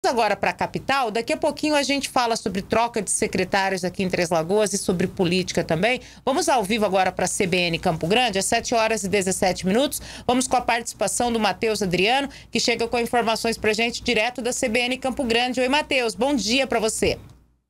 agora para a capital. Daqui a pouquinho a gente fala sobre troca de secretários aqui em Três Lagoas e sobre política também. Vamos ao vivo agora para a CBN Campo Grande, às 7h17. Vamos com a participação do Matheus Adriano, que chega com informações para a gente direto da CBN Campo Grande. Oi, Matheus, bom dia para você.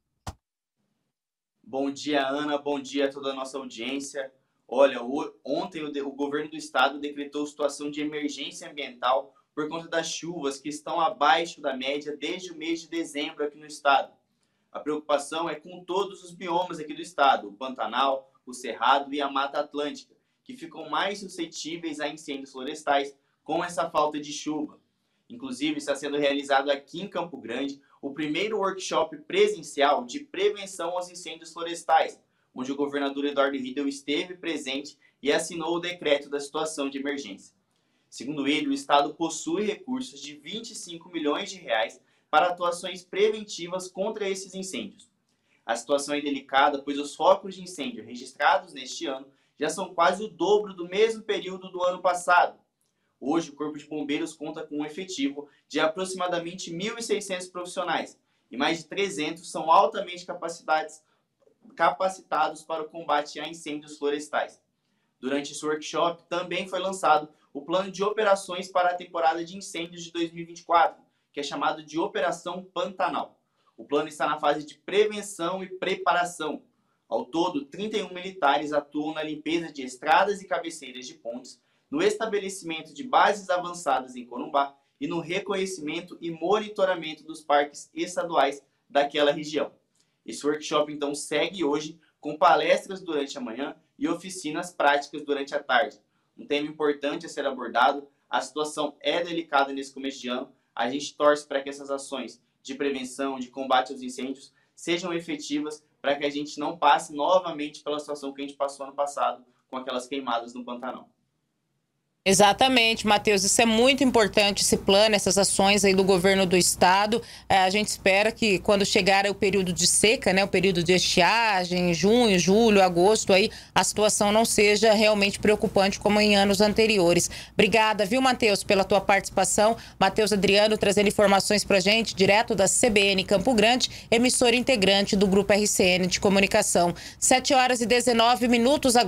Bom dia, Ana. Bom dia a toda a nossa audiência. Olha, ontem o governo do estado decretou situação de emergência ambiental por conta das chuvas que estão abaixo da média desde o mês de dezembro aqui no estado. A preocupação é com todos os biomas aqui do estado, o Pantanal, o Cerrado e a Mata Atlântica, que ficam mais suscetíveis a incêndios florestais com essa falta de chuva. Inclusive, está sendo realizado aqui em Campo Grande o primeiro workshop presencial de prevenção aos incêndios florestais, onde o governador Eduardo Riedel esteve presente e assinou o decreto da situação de emergência. Segundo ele, o estado possui recursos de 25 milhões de reais para atuações preventivas contra esses incêndios. A situação é delicada, pois os focos de incêndio registrados neste ano já são quase o dobro do mesmo período do ano passado. Hoje, o Corpo de Bombeiros conta com um efetivo de aproximadamente 1.600 profissionais e mais de 300 são altamente capacitados para o combate a incêndios florestais. Durante esse workshop, também foi lançado o plano de operações para a temporada de incêndios de 2024, que é chamado de Operação Pantanal. O plano está na fase de prevenção e preparação. Ao todo, 31 militares atuam na limpeza de estradas e cabeceiras de pontes, no estabelecimento de bases avançadas em Corumbá e no reconhecimento e monitoramento dos parques estaduais daquela região. Esse workshop, então, segue hoje com palestras durante a manhã e oficinas práticas durante a tarde. Um tema importante a ser abordado, a situação é delicada nesse começo de ano, a gente torce para que essas ações de prevenção, de combate aos incêndios, sejam efetivas para que a gente não passe novamente pela situação que a gente passou ano passado com aquelas queimadas no Pantanal. Exatamente, Matheus, isso é muito importante, esse plano, essas ações aí do governo do estado. A gente espera que quando chegar o período de seca, né, o período de estiagem, junho, julho, agosto, aí a situação não seja realmente preocupante como em anos anteriores. Obrigada, viu, Matheus, pela tua participação. Matheus Adriano trazendo informações pra gente, direto da CBN Campo Grande, emissora integrante do Grupo RCN de Comunicação. 7h19.